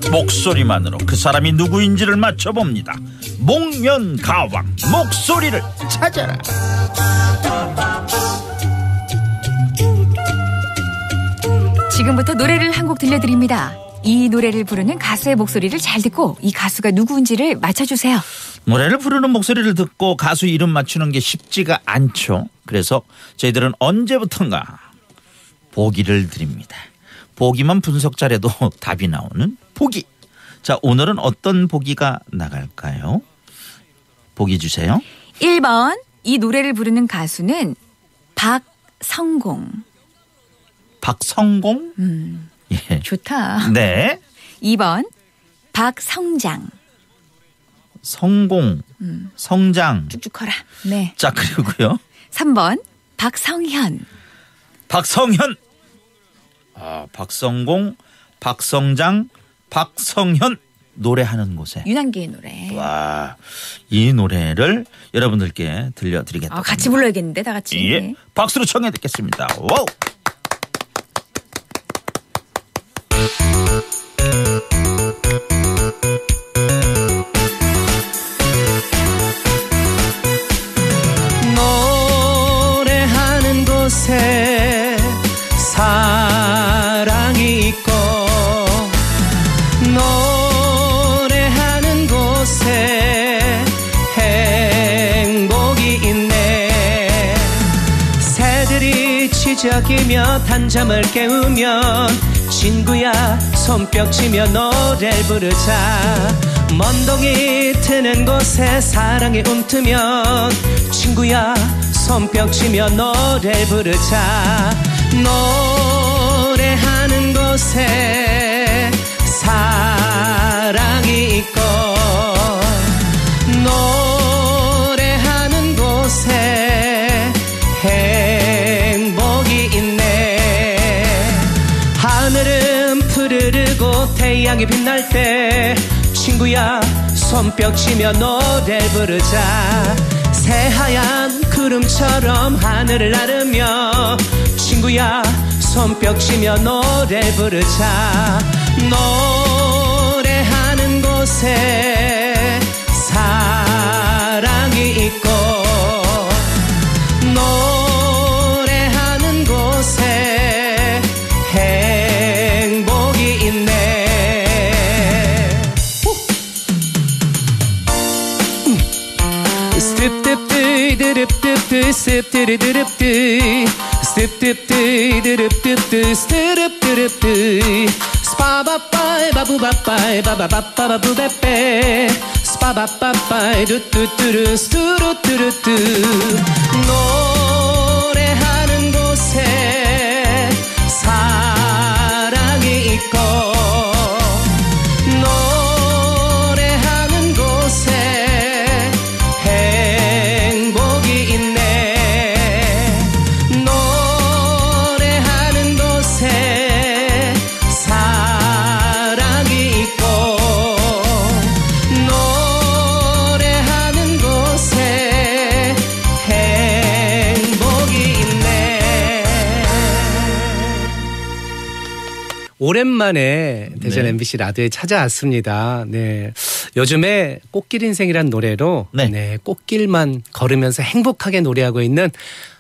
목소리만으로 그 사람이 누구인지를 맞춰봅니다. 목련가왕 목소리를 찾아라. 지금부터 노래를 한 곡 들려드립니다. 이 노래를 부르는 가수의 목소리를 잘 듣고 이 가수가 누구인지를 맞춰주세요. 노래를 부르는 목소리를 듣고 가수 이름 맞추는 게 쉽지가 않죠. 그래서 저희들은 언제부턴가 보기를 드립니다. 보기만 분석 잘해도 답이 나오는 보기. 자, 오늘은 어떤 보기가 나갈까요? 보기 주세요. 1번 이 노래를 부르는 가수는 박성공. 박성공? 예. 좋다. 네. 2번 박성장. 성공, 성장. 쭉쭉 커라. 네. 자, 그리고요. 3번 박성현. 박성현. 박성공, 박성장, 박성현 노래하는 곳에. 윤한기의 노래. 와, 이 노래를 여러분들께 들려드리겠다. 같이 불러야겠는데 다 같이. 예, 박수로 청해 듣겠습니다. 와우. 노래하는 곳에 사랑이 있고 노래하는 곳에 행복이 있네. 새들이 지저귀며 단잠을 깨우면 친구야 손뼉치며 노래를 부르자. 먼동이 트는 곳에 사랑이 움트면 친구야 손뼉치며 노래를 부르자. 노래하는 곳에 사랑이 있고 노래하는 곳에 행복이 있네. 하늘은 푸르르고 태양이 빛날 때 친구야 손뼉치며 노래를 부르자. 새하얀 구름처럼 하늘을 나르며 친구야 손뼉치며 노래를 부르자. 노래하는 곳에 사랑이 있고 노래하는 곳에 행복이 있네. 스텝드립드립드 스텝드립드 스텝드립드 스텝드립드 스파바빠이 바부바빠이 바바바빠바부베빼 스파바빠빠이 두뚜뚜루 스투루뚜루뚜. 노래하는 곳에 사랑이 있고 노래하는 곳에 행복이 있네. 노래하는 곳에 사랑이 있고 노래하는 곳에 행복이 있네. 오랜만에 대전 네. MBC 라디오에 찾아왔습니다. 네. 요즘에 꽃길 인생이란 노래로 네. 네, 꽃길만 걸으면서 행복하게 노래하고 있는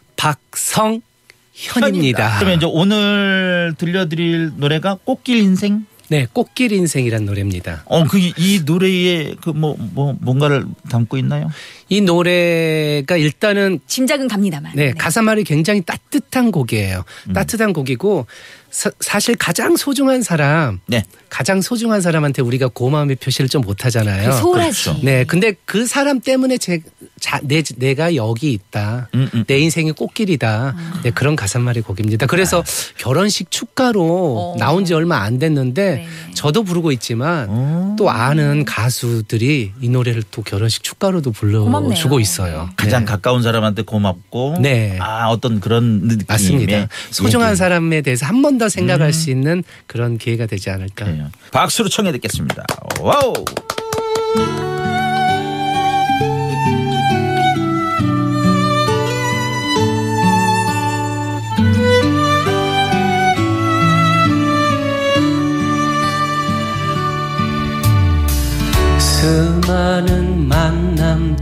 박성현입니다. 그러면 이제 오늘 들려드릴 노래가 꽃길 인생? 네, 꽃길 인생이란 노래입니다. 이 노래에 뭔가를 담고 있나요? 이 노래가 일단은 짐작은 갑니다만. 네, 가사말이 굉장히 따뜻한 곡이에요. 따뜻한 곡이고 사실 가장 소중한 사람, 네. 가장 소중한 사람한테 우리가 고마움의 표시를 좀 못하잖아요. 소홀하지. 그렇죠. 네, 근데 그 사람 때문에 내가 여기 있다. 내 인생이 꽃길이다. 네, 그런 가사말의 곡입니다. 그래서 결혼식 축가로 나온 지 얼마 안 됐는데 네네. 저도 부르고 있지만 또 아는 가수들이 이 노래를 또 결혼식 축가로도 불러주고 고맙네요. 있어요. 가장 네. 가까운 사람한테 고맙고 네. 어떤 그런 느낌의 맞습니다. 소중한 얘기. 사람에 대해서 한 번 더 생각할 수 있는 그런 기회가 되지 않을까. 그래요. 박수로 청해 듣겠습니다. 와우.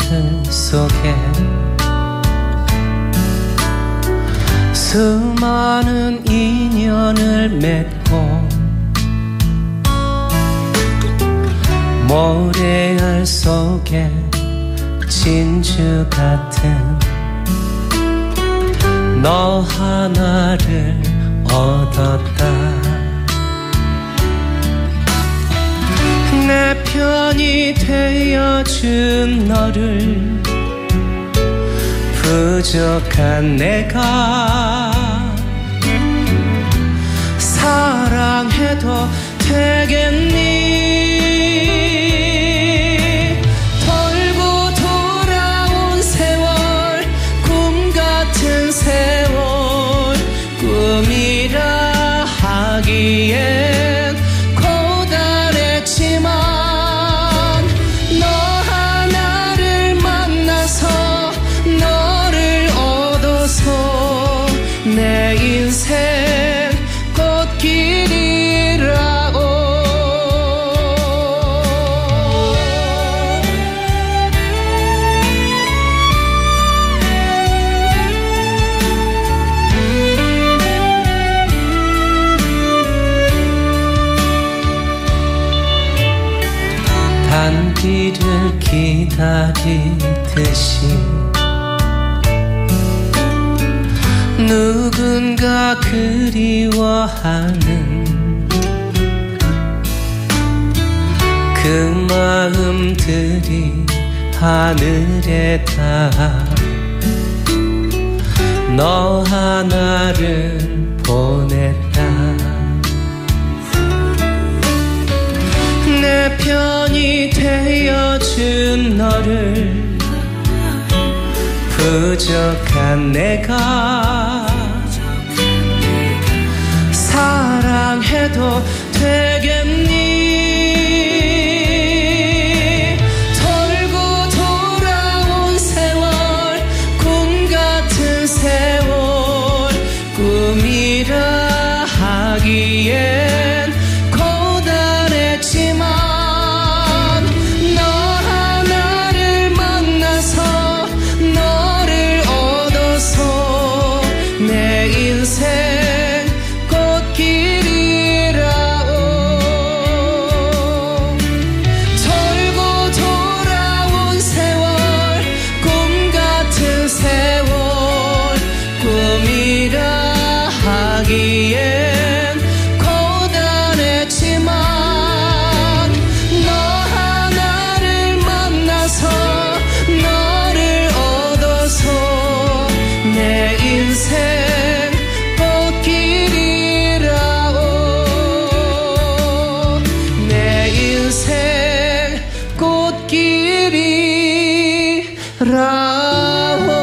꽃들 속에 수많은 인연을 맺고 모래알 속에 진주 같은 너 하나를 얻었다. 내 편이 되어준 너를 부족한 내가 사랑해도 되겠니? 돌고 돌아온 세월 꿈 같은 세월 꿈이라 하기엔 고단했지만 너 하나를 만나서 너를 얻어서 내 인생 꽃길이라고. 단비를 기다리듯이 누군가 그리워하는 그 마음들이 하늘에 닿아 너 하나를 보냈다. 내 편이 되어준 너를 부족한 내가 사랑해도 되겠니? 돌고 돌아온 세월 꿈 같은 세월 꿈이라 하기엔 고단했지만 너 하나를 만나서 너를 얻어서 내 인생 꽃길이라고. 돌고 돌아온 세월 꿈 같은 세월 꿈이라 하기엔 고단했지만 너 하나를 만나서 너를 얻어서 내 인생 꽃길이라고. 내 인생 꽃길이라고.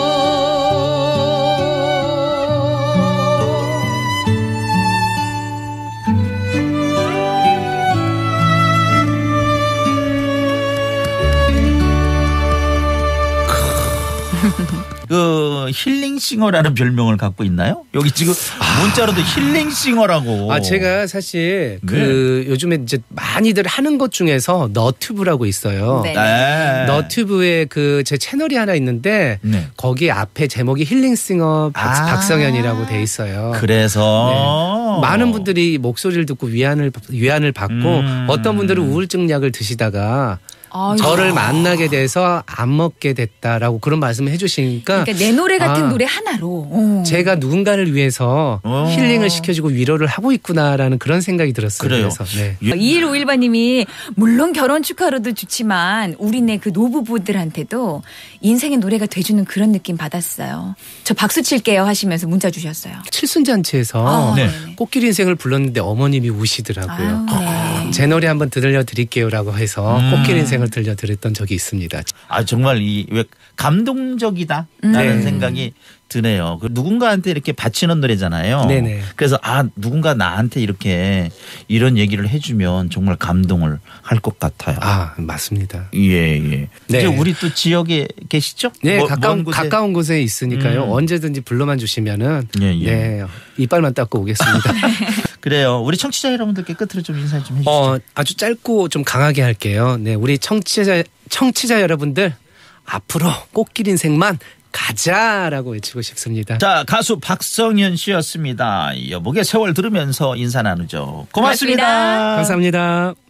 그 힐링싱어라는 별명을 갖고 있나요? 여기 지금 문자로도 힐링싱어라고. 제가 사실 네. 그 요즘에 이제 많이들 하는 것 중에서 너튜브라고 있어요. 네. 네. 너튜브에 그 제 채널이 하나 있는데 네. 거기 앞에 제목이 힐링싱어 박성현이라고 돼 있어요. 그래서 많은 분들이 목소리를 듣고 위안을 받고 어떤 분들은 우울증 약을 드시다가 아유. 저를 만나게 돼서 안 먹게 됐다라고 그런 말씀을 해주시니까 그러니까 내 노래 같은 노래 하나로. 제가 누군가를 위해서 힐링을 시켜주고 위로를 하고 있구나라는 그런 생각이 들었어요. 그래요. 그래서 네. 2151번님이 물론 결혼 축하로도 좋지만 우리네 그 노부부들한테도 인생의 노래가 돼주는 그런 느낌 받았어요. 저 박수 칠게요 하시면서 문자 주셨어요. 칠순잔치에서 네. 꽃길 인생을 불렀는데 어머님이 우시더라고요. 아유, 네. 제 노래 한번 들려드릴게요라고 해서 꽃길 인생을 들려드렸던 적이 있습니다. 아 정말 이 왜 감동적이다라는 네. 생각이 드네요. 그 누군가한테 이렇게 바치는 노래잖아요. 네네. 그래서 누군가 나한테 이렇게 이런 얘기를 해주면 정말 감동을 할 것 같아요. 맞습니다. 예. 네. 이제 우리 또 지역에 계시죠? 네, 먼 곳에? 가까운 곳에 있으니까요. 언제든지 불러만 주시면은 네, 이빨만 닦고 오겠습니다. 그래요. 우리 청취자 여러분들께 끝으로 좀 인사 좀 해주시죠. 아주 짧고 좀 강하게 할게요. 네, 우리 청취자 여러분들 앞으로 꽃길 인생만 가자라고 외치고 싶습니다. 자, 가수 박성현 씨였습니다. 여복의 세월 들으면서 인사 나누죠. 고맙습니다. 고맙습니다. 감사합니다.